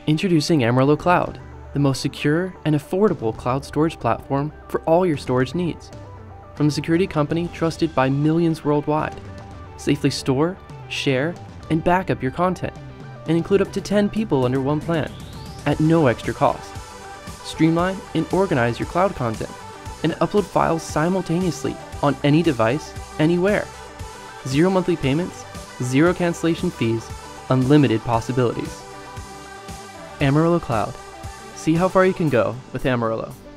Introducing Amaryllo Cloud, the most secure and affordable cloud storage platform for all your storage needs. From a security company trusted by millions worldwide, safely store, share, and back up your content, and include up to 10 people under one plan, at no extra cost. Streamline and organize your cloud content, and upload files simultaneously on any device, anywhere. Zero monthly payments, zero cancellation fees, unlimited possibilities. Amaryllo Cloud. See how far you can go with Amaryllo.